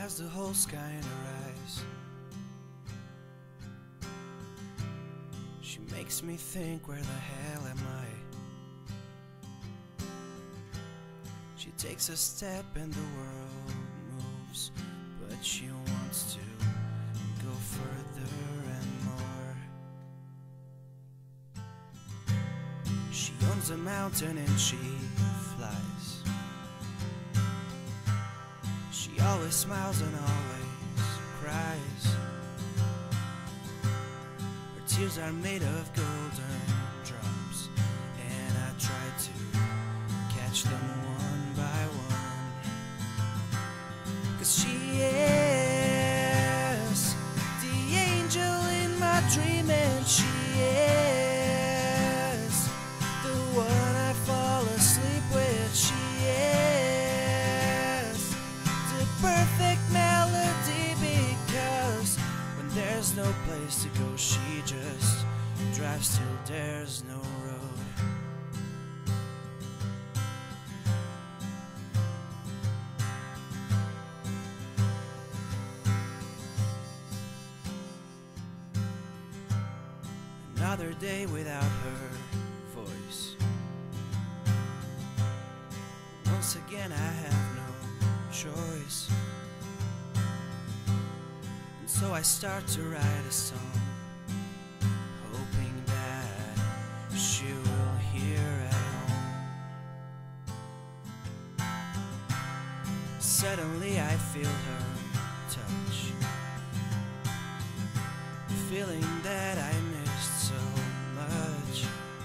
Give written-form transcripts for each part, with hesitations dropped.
has the whole sky in her eyes. She makes me think, where the hell am I? She takes a step and the world moves, but she wants to go further and more. She owns a mountain and she flies. She always smiles and always cries. Her tears are made of golden drops, and I try to catch them one by one. 'Cause she is the angel in my dream, and she is the one I fall asleep with. She is the perfect melody, because when there's no place to go, she just drives till there's no road. Another day without her voice. Once again I have no choice, and so I start to write a song, hoping that she will hear at home. Suddenly I feel her touch, the feeling that I missed so much.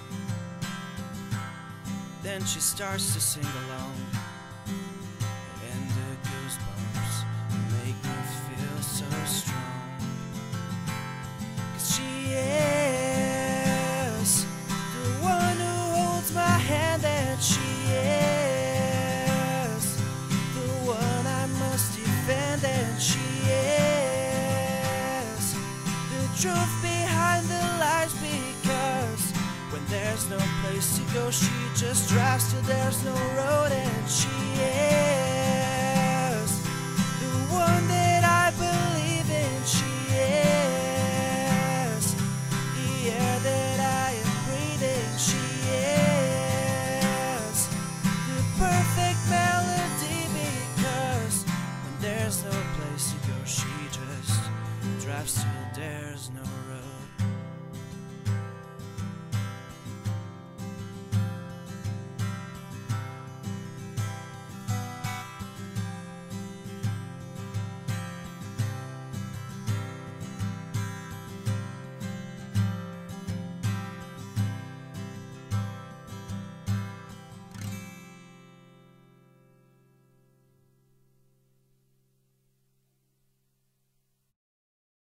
Then she starts to sing along, and the goosebumps make me feel so strong. 'Cause she is the one who holds my hand, and she is the one I must defend, and she is the truth behind the lies, because when there's no place to go, she just drives till there's no road. And she is the one that I believe in. She is the air that I am breathing. She is the perfect melody, because when there's no place to go, she just drives till there's no road.